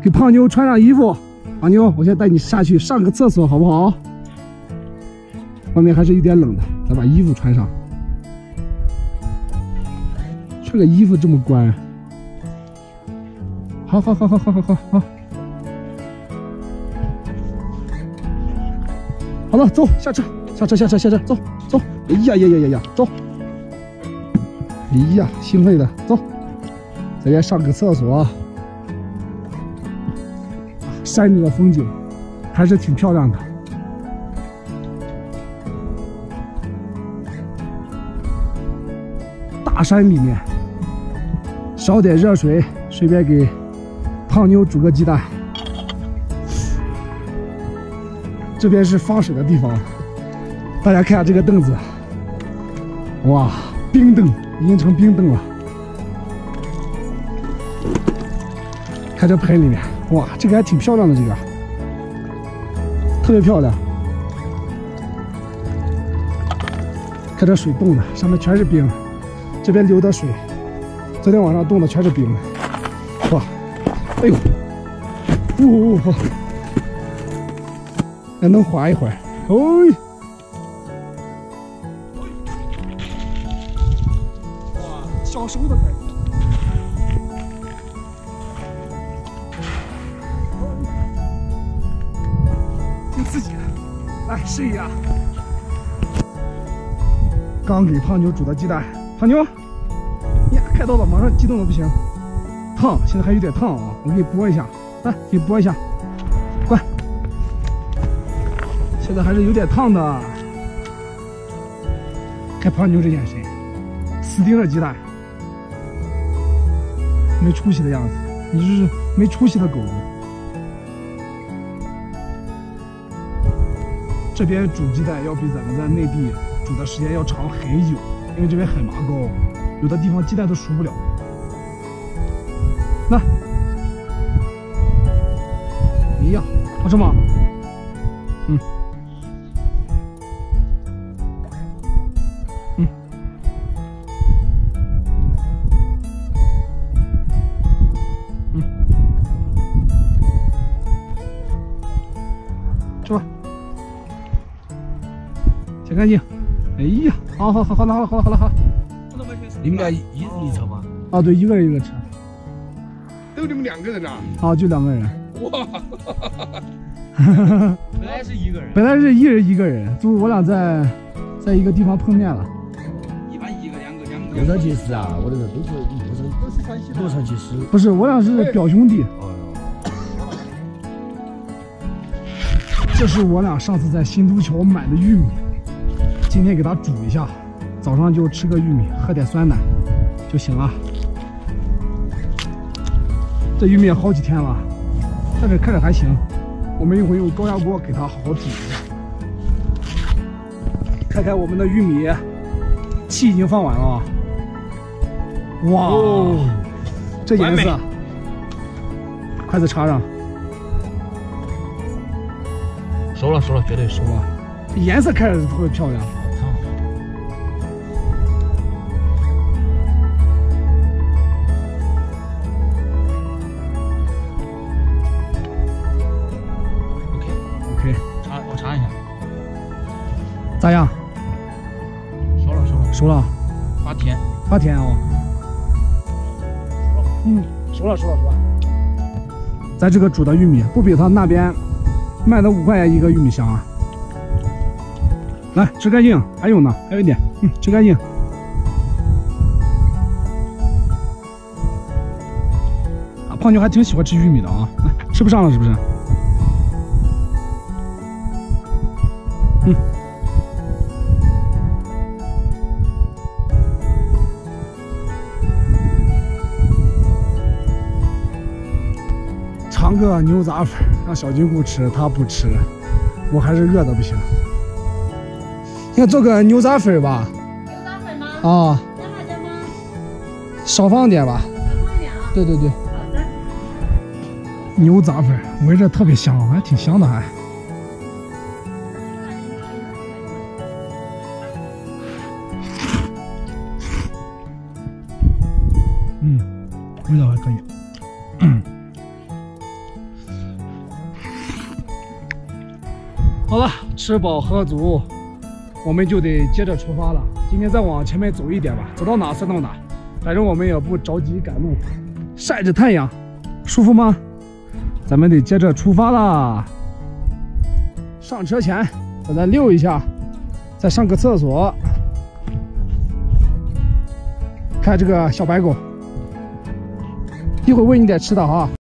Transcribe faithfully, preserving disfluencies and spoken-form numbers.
给胖妞穿上衣服。胖妞，我先带你下去上个厕所，好不好？外面还是有点冷的，咱把衣服穿上。穿个衣服这么乖。好好好好好好好好。好了，走，下车，下车，下车，下车，走走。哎呀呀呀呀呀，走。哎呀，兴奋的，走。咱先上个厕所。山里的风景还是挺漂亮的。大山里面，烧点热水，顺便给胖妞煮个鸡蛋。这边是放水的地方，大家看下这个凳子，哇，冰凳已经成冰凳了。看这盆里面，哇，这个还挺漂亮的，这个特别漂亮。看这水冻的，上面全是冰，这边流的水，昨天晚上冻的全是冰。哇，哎呦，呜、哦，还能滑一会儿，哎。哇，小时候的感觉。挺刺激的，来试一下。刚给胖妞煮的鸡蛋，胖妞，呀，看到了，马上激动的不行，烫，现在还有点烫啊，我给你拨一下，来，给你拨一下，乖。现在还是有点烫的，看胖妞这眼神，死盯着鸡蛋，没出息的样子，你这是没出息的狗狗。这边煮鸡蛋要比咱们在内地煮的时间要长很久，因为这边海拔高，有的地方鸡蛋都熟不了。那，哎呀，好吃吗？嗯，嗯，嗯，吃吧。洗干净。哎呀，好好好好了好了好了好了好了。 你们俩一人一车吗？ 啊，对，一个人一个车。 都你们两个人啊？ 啊，就两个人。 哇！ 本来是一个人。 本来是一人一个人，就是我俩在在一个地方碰面了。 一般一个两个两个。 洛杉矶市啊，我这个都是都是都是山西洛杉矶市。 不是，我俩是表兄弟。 哦。 这是我俩上次在新都桥买的玉米。今天给它煮一下，早上就吃个玉米，喝点酸奶就行了。这玉米也好几天了，但是看着还行。我们一会儿用高压锅给它好好煮一下。看看我们的玉米，气已经放完了。哇，哦、这颜色，筷子插上。 熟了，熟了，绝对熟了。 这颜色看着特别漂亮。咋样？ 熟了，熟了， 熟了， 发甜， 发甜哦。嗯，熟了，熟了，熟了。咱这个煮的玉米不比他那边卖的五块钱一个玉米香啊。来，吃干净，还有呢，还有一点，嗯，吃干净。啊，胖妞还挺喜欢吃玉米的啊，来，吃不上了是不是？嗯。尝个牛杂粉，让小金库吃，他不吃，我还是饿的不行。要做个牛杂粉吧？ 牛杂粉吗？ 啊。 加辣椒吗？ 少放点吧。 少放点啊。 对对对。 好的。 牛杂粉闻着特别香，还挺香的还。嗯，味道还可以。 好了，吃饱喝足，我们就得接着出发了。今天再往前面走一点吧，走到哪算到哪。反正我们也不着急赶路，晒着太阳，舒服吗？咱们得接着出发啦。上车前，把它溜一下，再上个厕所。看这个小白狗，一会儿喂你点吃的哈。